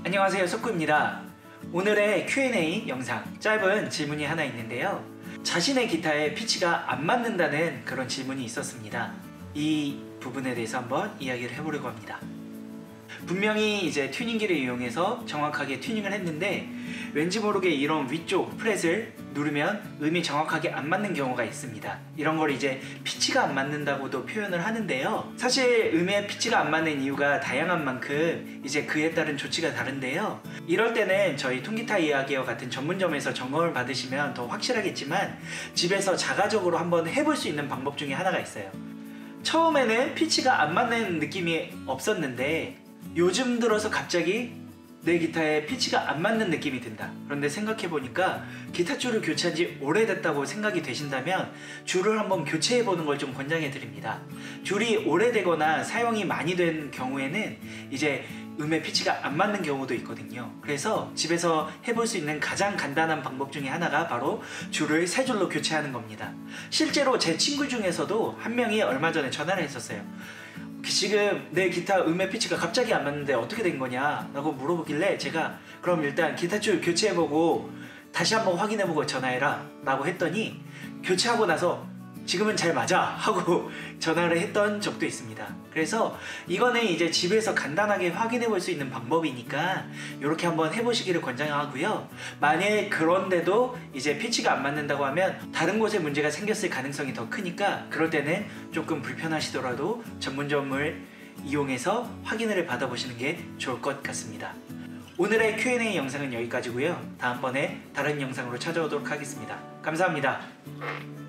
안녕하세요, 석구입니다. 오늘의 Q&A 영상, 짧은 질문이 하나 있는데요. 자신의 기타에 피치가 안 맞는다는 그런 질문이 있었습니다. 이 부분에 대해서 한번 이야기를 해보려고 합니다. 분명히 이제 튜닝기를 이용해서 정확하게 튜닝을 했는데 왠지 모르게 이런 위쪽 프렛을 누르면 음이 정확하게 안 맞는 경우가 있습니다. 이런 걸 이제 피치가 안 맞는다고도 표현을 하는데요. 사실 음의 피치가 안 맞는 이유가 다양한 만큼 이제 그에 따른 조치가 다른데요. 이럴 때는 저희 통기타 이야기와 같은 전문점에서 점검을 받으시면 더 확실하겠지만 집에서 자가적으로 한번 해볼 수 있는 방법 중에 하나가 있어요. 처음에는 피치가 안 맞는 느낌이 없었는데 요즘 들어서 갑자기 내 기타에 피치가 안 맞는 느낌이 든다. 그런데 생각해보니까 기타 줄을 교체한 지 오래됐다고 생각이 되신다면 줄을 한번 교체해보는 걸 좀 권장해 드립니다. 줄이 오래되거나 사용이 많이 된 경우에는 이제 음의 피치가 안 맞는 경우도 있거든요. 그래서 집에서 해볼 수 있는 가장 간단한 방법 중에 하나가 바로 줄을 새 줄로 교체하는 겁니다. 실제로 제 친구 중에서도 한 명이 얼마 전에 전화를 했었어요. 지금 내 기타 음의 피치가 갑자기 안 맞는데 어떻게 된 거냐 라고 물어보길래 제가 그럼 일단 기타 줄 교체해보고 다시 한번 확인해보고 전화해라 라고 했더니 교체하고 나서 지금은 잘 맞아 하고 전화를 했던 적도 있습니다. 그래서 이거는 이제 집에서 간단하게 확인해 볼 수 있는 방법이니까 이렇게 한번 해보시기를 권장하고요. 만약 그런데도 이제 피치가 안 맞는다고 하면 다른 곳에 문제가 생겼을 가능성이 더 크니까 그럴 때는 조금 불편하시더라도 전문점을 이용해서 확인을 받아보시는 게 좋을 것 같습니다. 오늘의 Q&A 영상은 여기까지고요. 다음번에 다른 영상으로 찾아오도록 하겠습니다. 감사합니다.